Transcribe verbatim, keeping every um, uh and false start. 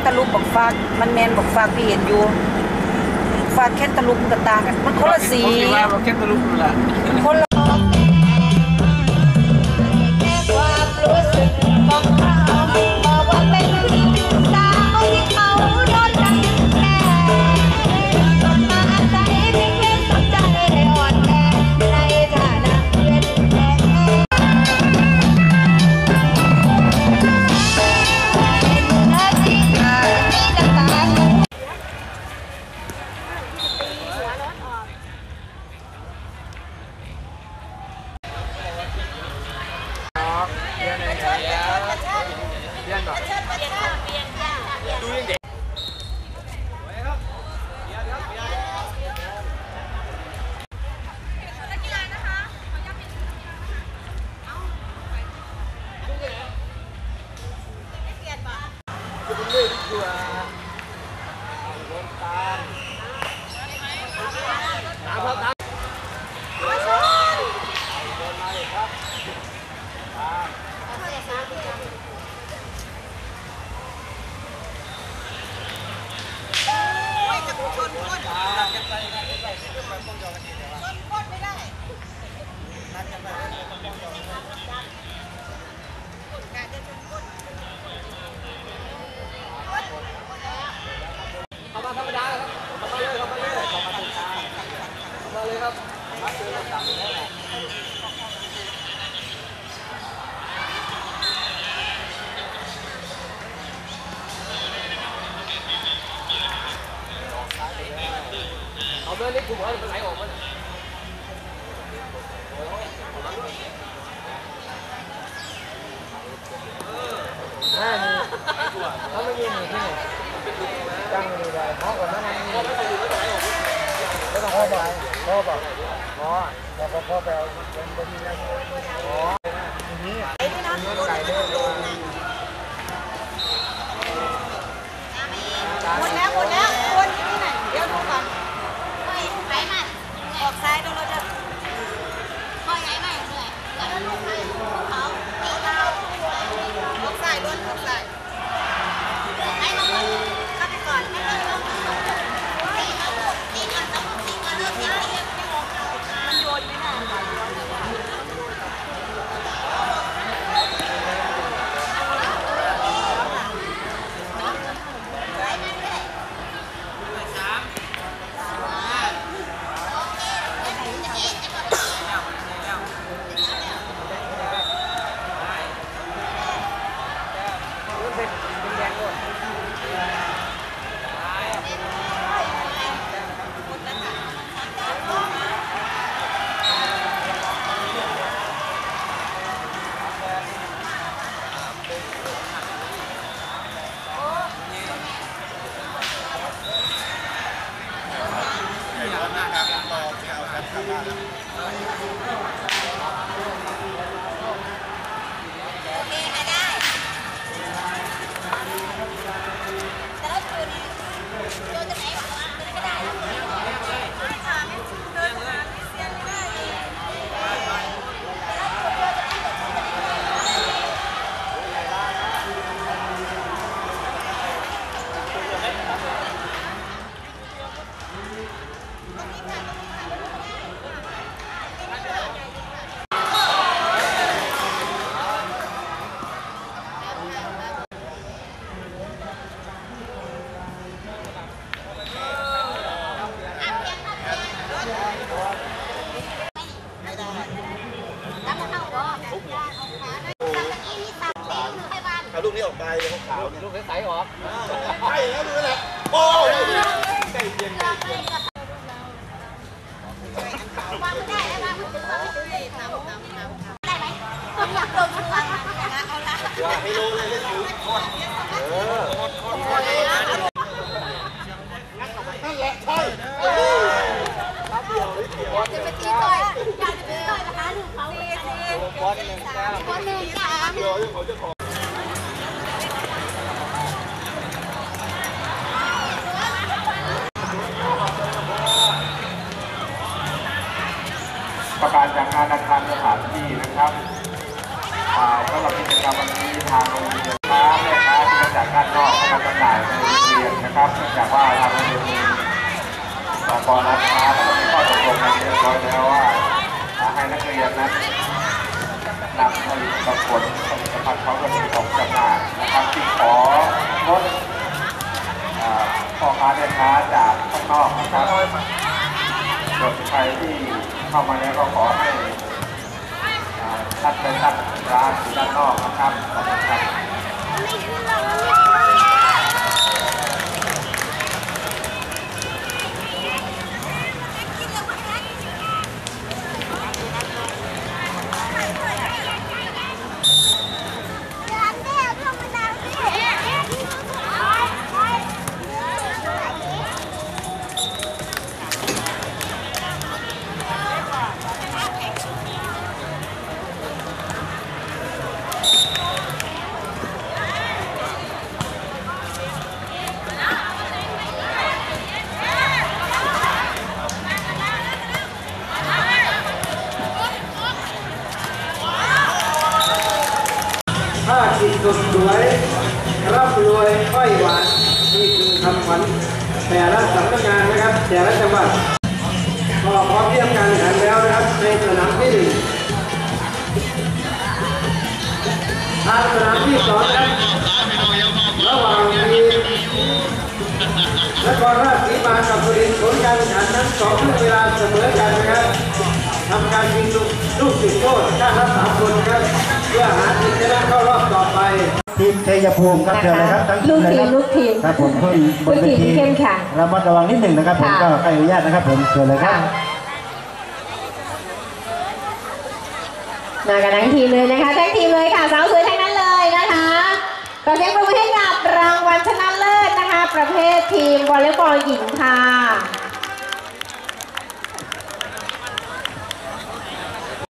ตาลูปบอกฝากมันแมนบอกฝากพี่เห็นอยู่ฝากแคนตาลูปมันต่างกันมันคนละสีแคนตาลูปละคนละความรู้สึกของเขาบอกว่าเป็นสาวที่เขาโดนรังแกมาอาศัยเพียงแค่สนใจได้อ่อนแอในฐานะเพื่อนแท้เอาเมื่อนี้กลุ่มมันไหลออกมันห้านี่เขาไม่ยืนอยู่ที่ไหนจังเลยได้เพราะก่อนหน้านั้นไม่ต้องพ่อบอกพ่อบอกพ่อแล้วก็พ่อไปเอาเป็นบะหมี่แล้วอ๋อนี่ไก่เนื้อไก่เนื้อหมดแล้วหมดแล้วคนที่ไหนเดี๋ยวดูก่อนไปไหนมาออกซ้ายดูเราจะคอยไหนมาเหนื่อยแล้วก็ลูกไปเขาตีเราออกซ้ายล้วนออกซ้ายไหนมาก่อนเข้าไปก่อนไม่ต้องต้องตีมาลูกตีก่อนต้องตีก่อนเลิกตีตีมันโยนไม่ได้ลูกนี้ออกไปเลยขาวๆลูกใสๆออกใช่แล้วดูแหละโอ้ยใกล้เย็นใกล้เย็นวางไม่ได้แล้ววางไม่ถึงวางไม่ถึงทำทำทำได้ไหมต้องอยากลงทุนเอาละว่าให้รู้เลยเล่นอยู่เออนั่นแหละใช่ครับเดียวนิดเดียวจะไปตีต่อยอยากจะตีต่อยนะคะหนึ่งเขาตีตีบอลหนึ่งสามบอลหนึ่งสามเดียวเขาจะขอประกาศจากงานอาคารสถานที่นะครับสำหรับกิจกรรมวันนี้ทางโรงเรียนค้าแม่ค้าที่มาจากด้านนอกมาจำหน่ายายในโรงเรียนนะครับเนื่องจากว่าทางโรงเรียนมีสกลราชาแล้วก็มีข้อตกลงกันเรียบร้อยแล้วว่าให้นักเรียนนั้นนำผลิตผลผลิตภัณฑ์ของกระทรวงออกจำหน่ายนะครับที่ของดพ่อค้าแม่ค้าจากข้างนอกนะครับส่วนใครที่เข้ามาแล้วก็ขอให้ท่านไปตั้งร้านอยู่ด้านนอกนะครับขอบคุณครับถ้าจิตสดสวยรับรวยค่อยหวานนี่คือคำขวัญแต่ละสำนักงานนะครับแต่ละจังหวัดก็พร้อมเทียบการแข่งขันแล้วนะครับในสนามที่หนึ่งทางสนามที่สองนะครับระหว่างทีมนครราชสีมากับสุรินทร์ผลการแข่งขันนั้นสองช่วงเวลาเสมอกันนะครับทำการยิงลูกจุดโทษข้างละสามคนครับเพื่อหาทีมชนะเข้ารอบต่อไปทีมชัยภูมิครับเชิญเลยครับทั้งลูกทีมลูกทีมครับผมเพิ่มบนเวทีเข้มแข็งระมัดระวังนิดหนึ่งนะครับผมก็ขออนุญาตนะครับผมเชิญเลยครับมากันทั้งทีมเลยนะคะทั้งทีมเลยค่ะสาวสวยทั้งนั้นเลยนะคะขอเสียงปรบมือให้กับรางวัลชนะเลิศนะคะประเภททีมวอลเลย์บอลหญิงค่ะ